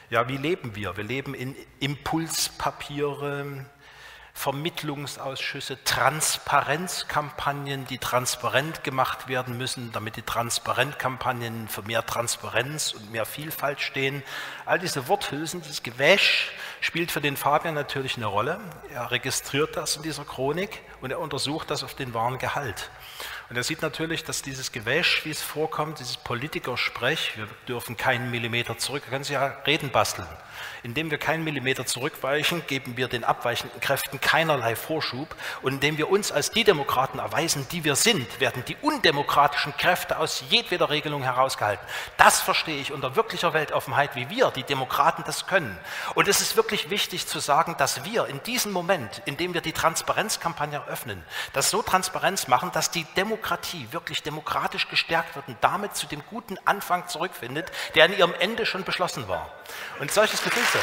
Ja, wie leben wir? Wir leben in Impulspapiere, Vermittlungsausschüsse, Transparenzkampagnen, die transparent gemacht werden müssen, damit die Transparenzkampagnen für mehr Transparenz und mehr Vielfalt stehen. All diese Worthülsen, dieses Gewäsch spielt für den Fabian natürlich eine Rolle. Er registriert das in dieser Chronik und er untersucht das auf den wahren Gehalt. Und er sieht natürlich, dass dieses Gewäsch, wie es vorkommt, dieses Politikersprech, wir dürfen keinen Millimeter zurück, da können Sie ja Reden basteln. Indem wir keinen Millimeter zurückweichen, geben wir den abweichenden Kräften keinerlei Vorschub. Und indem wir uns als die Demokraten erweisen, die wir sind, werden die undemokratischen Kräfte aus jedweder Regelung herausgehalten. Das verstehe ich unter wirklicher Weltoffenheit, wie wir, die Demokraten, das können. Und es ist wirklich wichtig zu sagen, dass wir in diesem Moment, in dem wir die Transparenzkampagne eröffnen, das so Transparenz machen, dass die Demokratie wirklich demokratisch gestärkt wird und damit zu dem guten Anfang zurückfindet, der an ihrem Ende schon beschlossen war. Und solches Gefilze.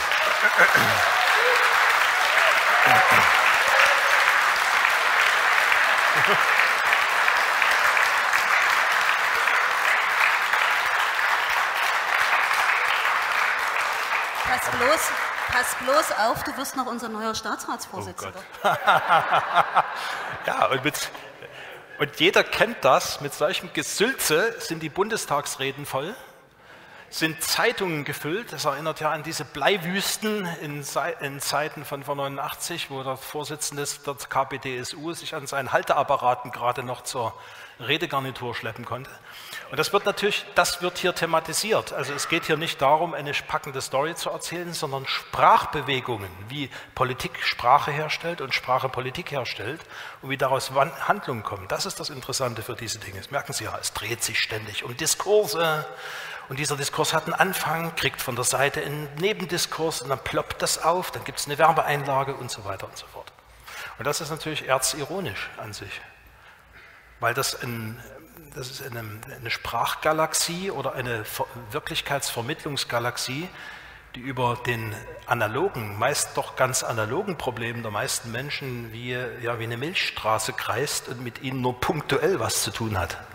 Pass bloß auf, du wirst noch unser neuer Staatsratsvorsitzender. Oh ja, und jeder kennt das, mit solchem Gesülze sind die Bundestagsreden voll, sind Zeitungen gefüllt. Das erinnert ja an diese Bleiwüsten in Zeiten von 89, wo der Vorsitzende der KPDSU sich an seinen Halteapparaten gerade noch zur Redegarnitur schleppen konnte. Und das wird hier thematisiert. Also es geht hier nicht darum, eine packende Story zu erzählen, sondern Sprachbewegungen, wie Politik Sprache herstellt und Sprache Politik herstellt und wie daraus Handlungen kommen. Das ist das Interessante für diese Dinge. Das merken Sie ja, es dreht sich ständig um Diskurse. Und dieser Diskurs hat einen Anfang, kriegt von der Seite einen Nebendiskurs und dann ploppt das auf, dann gibt es eine Werbeeinlage und so weiter und so fort. Und das ist natürlich erzironisch an sich, weil das ist eine Sprachgalaxie oder eine Wirklichkeitsvermittlungsgalaxie, die über den analogen, meist doch ganz analogen Problemen der meisten Menschen wie eine Milchstraße kreist und mit ihnen nur punktuell was zu tun hat.